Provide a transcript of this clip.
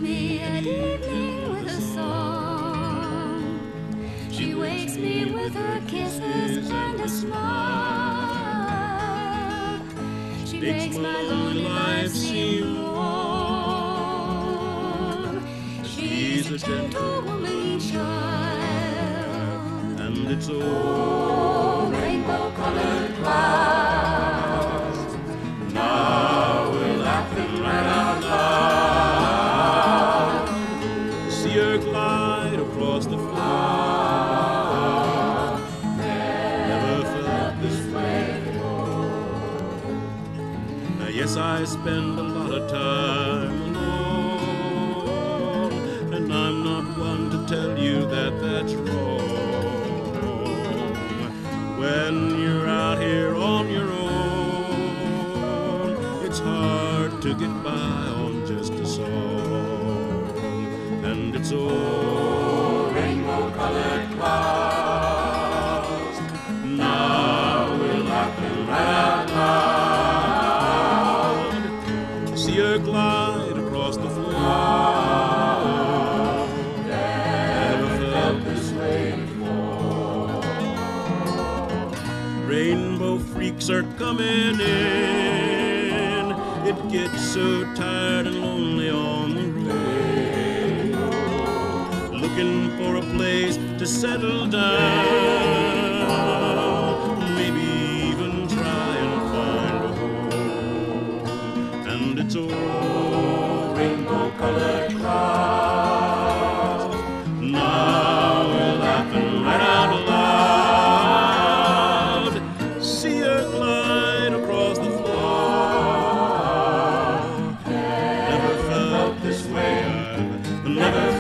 me at evening with a song. She wakes me with her kisses and a smile. She makes my lonely life seem warm. She's a gentle woman child, and it's all rainbow-colored clouds. Now we're laughing right out loud. See her glide across the floor. Never felt this way before. Now yes, I spend a lot of time alone, and I'm not one to tell you that that's wrong. When you're out here on your own, it's hard to get by on just a song. And it's all rainbow-colored clouds. Now we're laughing right out loud. See her glide across the floor. Never felt this way before. Rainbow freaks are coming in. It gets so tired and lonely on the road, looking for a place to settle down, maybe even try and find a home. And it's all rainbow-colored clouds. Now we're laughing right out loud. See her glide across the floor. Never felt this way, I've never